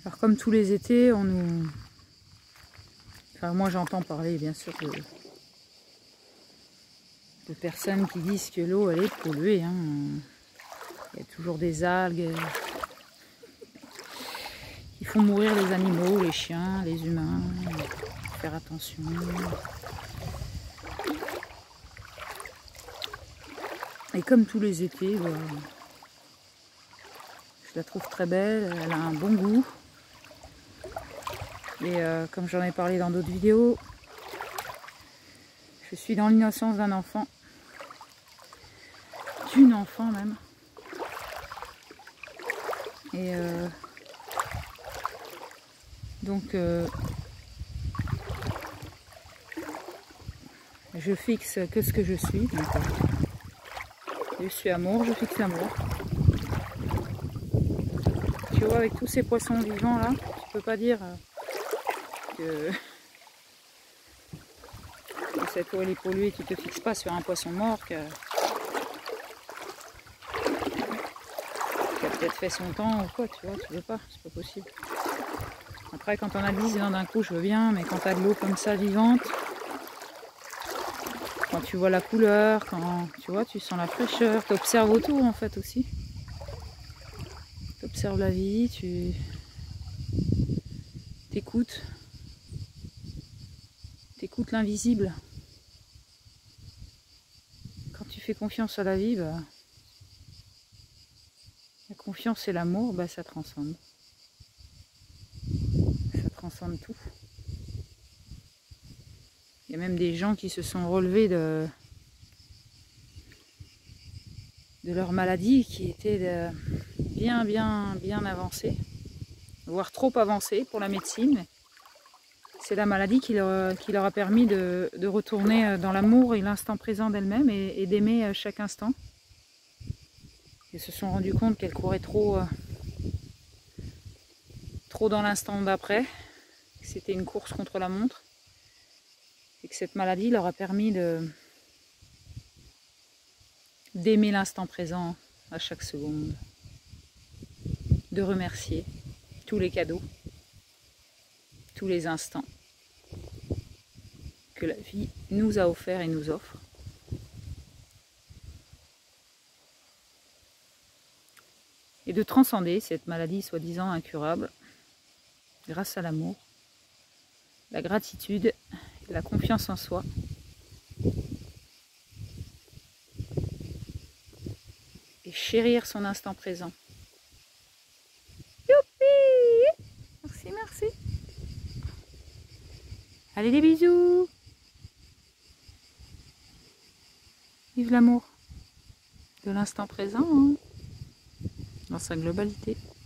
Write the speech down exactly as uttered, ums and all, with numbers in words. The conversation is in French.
Alors comme tous les étés, on nous... Enfin moi j'entends parler bien sûr de... de personnes qui disent que l'eau elle est polluée. Hein. Il y a toujours des algues qui font mourir les animaux, les chiens, les humains. Faut faire attention. Et comme tous les étés, bah, je la trouve très belle, elle a un bon goût. Et euh, comme j'en ai parlé dans d'autres vidéos, je suis dans l'innocence d'un enfant. D'une enfant même. Et euh, donc euh, je fixe que ce que je suis. Donc, euh, je suis amour, je fixe amour. Tu vois, avec tous ces poissons vivants là, tu peux pas dire que, que cette eau elle est polluée, tu te fixes pas sur un poisson mort que... qui a peut-être fait son temps ou quoi, tu vois, tu veux pas, c'est pas possible. Après quand on a dix ans d'un coup je veux bien, mais quand tu as de l'eau comme ça vivante, quand tu vois la couleur, quand tu vois, tu sens la fraîcheur, tu observes autour en fait aussi. Tu observes la vie, tu t'écoutes, t'écoutes l'invisible. Quand tu fais confiance à la vie, bah, la confiance et l'amour, bah, ça transcende. Ça transcende tout. Il y a même des gens qui se sont relevés de, de leur maladie qui était de bien, bien, bien avancée, voire trop avancée pour la médecine. C'est la maladie qui leur, qui leur a permis de, de retourner dans l'amour et l'instant présent d'elle-même et, et d'aimer chaque instant. Ils se sont rendus compte qu'elles couraient trop, euh, trop dans l'instant d'après, que c'était une course contre la montre. Et que cette maladie leur a permis de d'aimer l'instant présent à chaque seconde, de remercier tous les cadeaux, tous les instants que la vie nous a offerts et nous offre. Et de transcender cette maladie soi-disant incurable grâce à l'amour, la gratitude, la confiance en soi. Et chérir son instant présent. Youpi! Merci, merci. Allez, des bisous. Vive l'amour de l'instant présent, hein, dans sa globalité.